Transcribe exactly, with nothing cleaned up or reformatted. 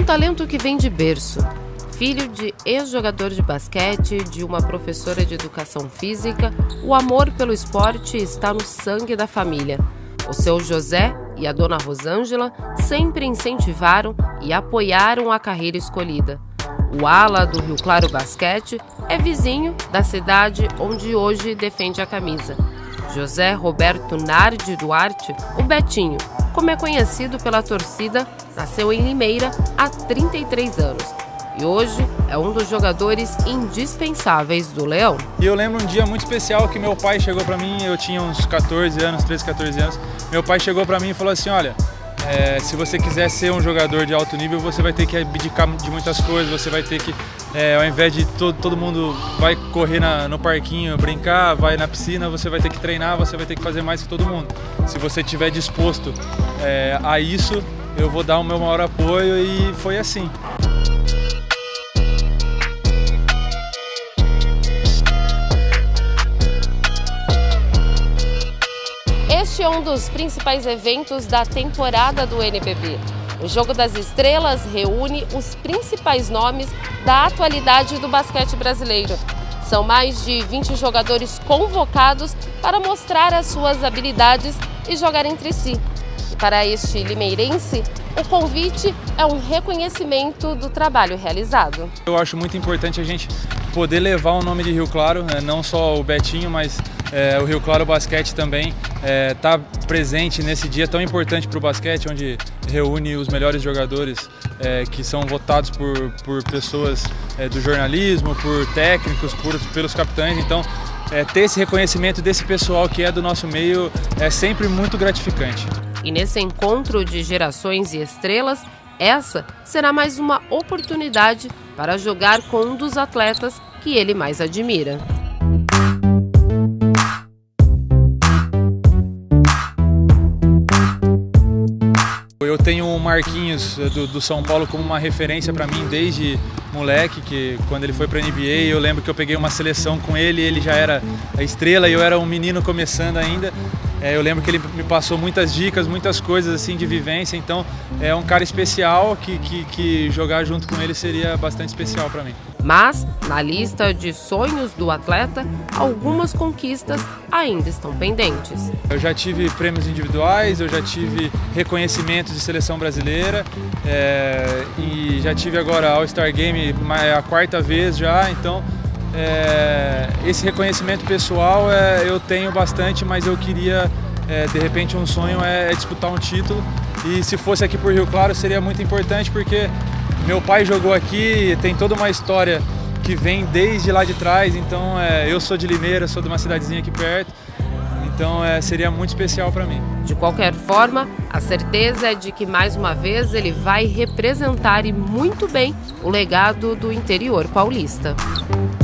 talento que vem de berço. Filho de ex-jogador de basquete, de uma professora de educação física, o amor pelo esporte está no sangue da família. O seu José e a dona Rosângela sempre incentivaram e apoiaram a carreira escolhida. O ala do Rio Claro Basquete é vizinho da cidade onde hoje defende a camisa. José Roberto Nardi Duarte, o Betinho, como é conhecido pela torcida, nasceu em Limeira há trinta e três anos. E hoje é um dos jogadores indispensáveis do Leão. E eu lembro um dia muito especial que meu pai chegou para mim, eu tinha uns quatorze anos, treze, quatorze anos. Meu pai chegou para mim e falou assim, olha, é, se você quiser ser um jogador de alto nível, você vai ter que abdicar de muitas coisas, você vai ter que, é, ao invés de todo, todo mundo vai correr na, no parquinho, brincar, vai na piscina, você vai ter que treinar, você vai ter que fazer mais que todo mundo. Se você estiver disposto é, a isso, eu vou dar o meu maior apoio, e foi assim. Este é um dos principais eventos da temporada do N B B. O Jogo das Estrelas reúne os principais nomes da atualidade do basquete brasileiro. São mais de vinte jogadores convocados para mostrar as suas habilidades e jogar entre si. E para este limeirense, o convite é um reconhecimento do trabalho realizado. Eu acho muito importante a gente poder levar o nome de Rio Claro, não só o Betinho, mas é, o Rio Claro Basquete também está é, presente nesse dia tão importante para o basquete, onde reúne os melhores jogadores é, que são votados por, por pessoas é, do jornalismo, por técnicos, por, pelos capitães. Então, é, ter esse reconhecimento desse pessoal que é do nosso meio é sempre muito gratificante. E nesse encontro de gerações e estrelas, essa será mais uma oportunidade para jogar com um dos atletas que ele mais admira. Eu tenho o Marquinhos do, do São Paulo como uma referência para mim desde moleque, que quando ele foi para a N B A, eu lembro que eu peguei uma seleção com ele, ele já era a estrela e eu era um menino começando ainda. É, eu lembro que ele me passou muitas dicas, muitas coisas assim de vivência, então é um cara especial que, que, que jogar junto com ele seria bastante especial para mim. Mas, na lista de sonhos do atleta, algumas conquistas ainda estão pendentes. Eu já tive prêmios individuais, eu já tive reconhecimentos de seleção brasileira é, e já tive agora All-Star Game a quarta vez já, então é, esse reconhecimento pessoal é, eu tenho bastante, mas eu queria, é, de repente um sonho é, é disputar um título, e se fosse aqui por Rio Claro seria muito importante porque meu pai jogou aqui, tem toda uma história que vem desde lá de trás, então é, eu sou de Limeira, sou de uma cidadezinha aqui perto, então é, seria muito especial para mim. De qualquer forma, a certeza é de que mais uma vez ele vai representar e muito bem o legado do interior paulista.